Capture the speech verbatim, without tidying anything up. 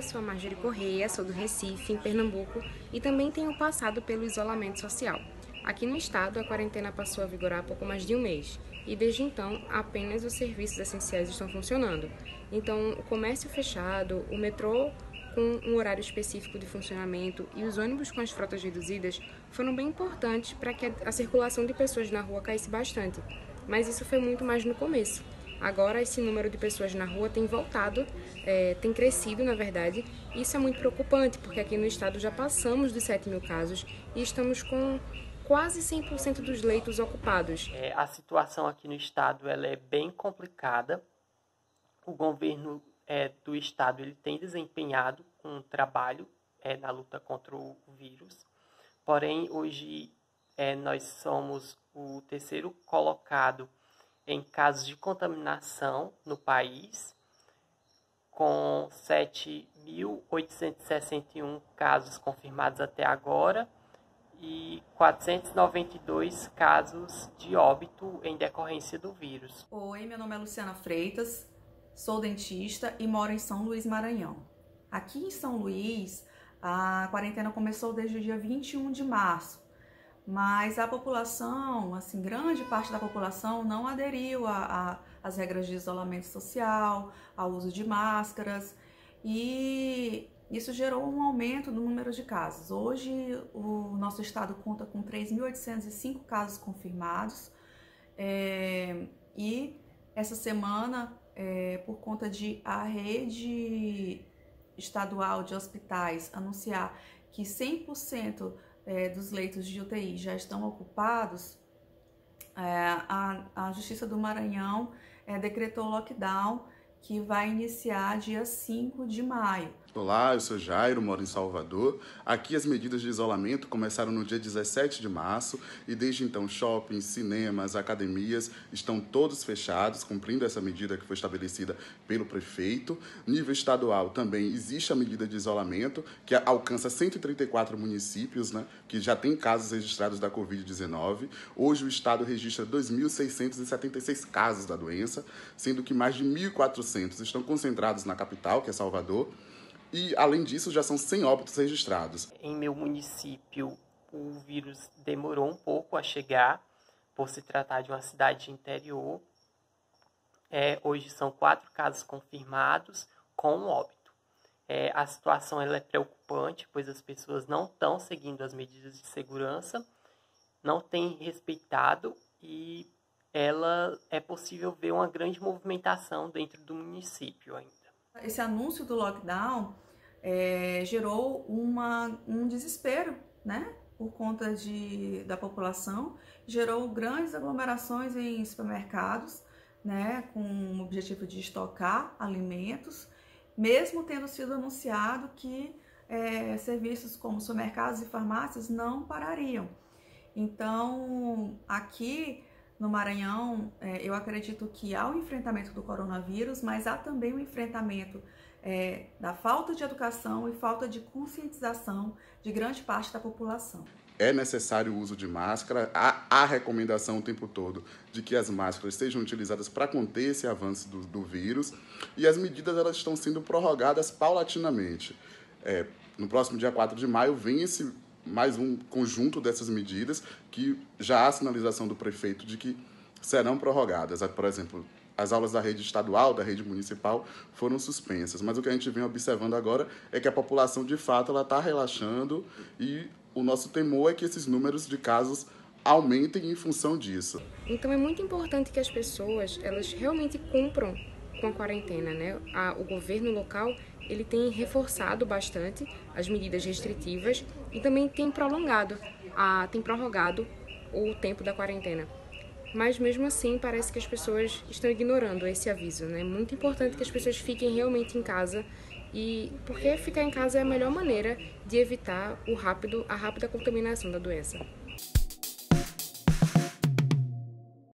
eu sou a Marjorie Correia, sou do Recife, em Pernambuco, e também tenho passado pelo isolamento social. Aqui no estado, a quarentena passou a vigorar há pouco mais de um mês, e desde então, apenas os serviços essenciais estão funcionando. Então, o comércio fechado, o metrô com um horário específico de funcionamento e os ônibus com as frotas reduzidas foram bem importantes para que a circulação de pessoas na rua caísse bastante, mas isso foi muito mais no começo. Agora esse número de pessoas na rua tem voltado, é, tem crescido na verdade, e isso é muito preocupante, porque aqui no estado já passamos dos sete mil casos e estamos com quase cem por cento dos leitos ocupados. É, a situação aqui no estado ela é bem complicada. O governo é, do estado ele tem desempenhado um trabalho é, na luta contra o vírus, porém hoje é, nós somos o terceiro colocado em casos de contaminação no país, com sete mil oitocentos e sessenta e um casos confirmados até agora e quatrocentos e noventa e dois casos de óbito em decorrência do vírus. Oi, meu nome é Luciana Freitas, sou dentista e moro em São Luís, Maranhão. Aqui em São Luís, a quarentena começou desde o dia vinte e um de março. Mas a população, assim, grande parte da população não aderiu às regras de isolamento social, ao uso de máscaras, e isso gerou um aumento no número de casos. Hoje o nosso estado conta com três mil oitocentos e cinco casos confirmados, é, e essa semana, é, por conta de a rede estadual de hospitais anunciar que cem por cento É, dos leitos de U T I já estão ocupados, é, a, a Justiça do Maranhão é, decretou lockdown que vai iniciar dia cinco de maio. Olá, eu sou Jairo, moro em Salvador. Aqui as medidas de isolamento começaram no dia dezessete de março e desde então shoppings, cinemas, academias estão todos fechados, cumprindo essa medida que foi estabelecida pelo prefeito. Nível estadual também existe a medida de isolamento que alcança cento e trinta e quatro municípios, né, que já tem casos registrados da covid dezenove. Hoje o estado registra dois mil seiscentos e setenta e seis casos da doença, sendo que mais de mil e quatrocentos estão concentrados na capital, que é Salvador. E, além disso, já são cem óbitos registrados. Em meu município, o vírus demorou um pouco a chegar, por se tratar de uma cidade de interior. É, hoje são quatro casos confirmados com um óbito. É, a situação ela é preocupante, pois as pessoas não estão seguindo as medidas de segurança, não têm respeitado e ela é possível ver uma grande movimentação dentro do município ainda. Esse anúncio do lockdown é, gerou uma, um desespero, né, por conta de, da população, gerou grandes aglomerações em supermercados, né, com o objetivo de estocar alimentos, mesmo tendo sido anunciado que é, serviços como supermercados e farmácias não parariam. Então, aqui no Maranhão, eu acredito que há o enfrentamento do coronavírus, mas há também o enfrentamento é, da falta de educação e falta de conscientização de grande parte da população. É necessário o uso de máscara, há a recomendação o tempo todo de que as máscaras sejam utilizadas para conter esse avanço do, do vírus, e as medidas elas estão sendo prorrogadas paulatinamente. É, no próximo dia quatro de maio vem esse mais um conjunto dessas medidas que já há sinalização do prefeito de que serão prorrogadas. Por exemplo, as aulas da rede estadual, da rede municipal foram suspensas, mas o que a gente vem observando agora é que a população, de fato, ela está relaxando e o nosso temor é que esses números de casos aumentem em função disso. Então é muito importante que as pessoas elas realmente cumpram com a quarentena, né? A, o governo local ele tem reforçado bastante as medidas restritivas e também tem prolongado, a, tem prorrogado o tempo da quarentena. Mas mesmo assim parece que as pessoas estão ignorando esse aviso, né? É muito importante que as pessoas fiquem realmente em casa, e porque ficar em casa é a melhor maneira de evitar o rápido, a rápida contaminação da doença.